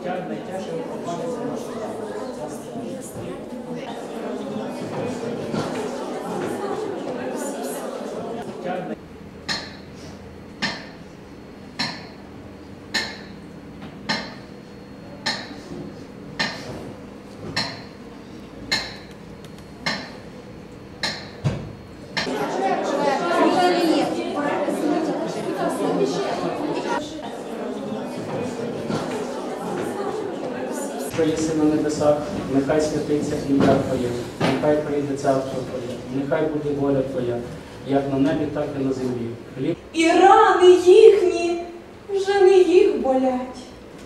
найтяжче випробування це наше життя. Що єси на небесах, нехай святиться ім'я Твоє, нехай прийде царство Твоє, нехай буде воля Твоя, як на небі, так і на землі. Хліб. І рани їхні вже не їх болять.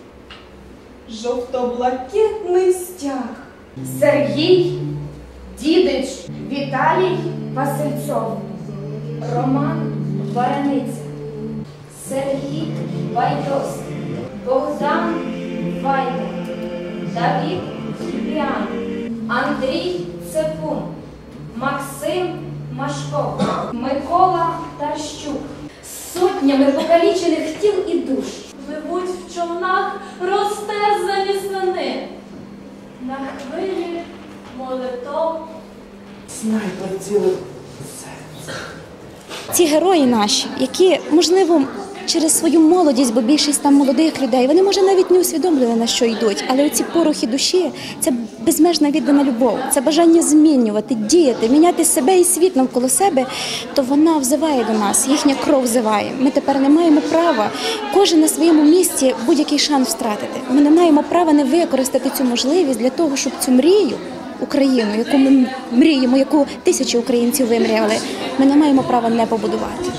Жовто-блакитний стяг. Сергій Дідич, Віталій Васильцов, Роман Варениця, Сергій Байдос, Богдан Вайда, Давид Фібіан, Андрій Цепун, Максим Машков, Микола Тарщук. Сотнями покалічених тіл і душ пливуть в човнах розтерзані сини. На хвилі молитов. Снайпер цілих серце. Ці герої наші, які, можливо, через свою молодість, бо більшість там молодих людей, вони, може, навіть не усвідомлювали, на що йдуть, але оці порохи душі – це безмежна віддана любов, це бажання змінювати, діяти, міняти себе і світ навколо себе, то вона взиває до нас, їхня кров взиває. Ми тепер не маємо права, кожен на своєму місці, будь-який шанс втратити. Ми не маємо права не використати цю можливість для того, щоб цю мрію, Україну, яку ми мріємо, яку тисячі українців вимріяли, ми не маємо права не побудувати.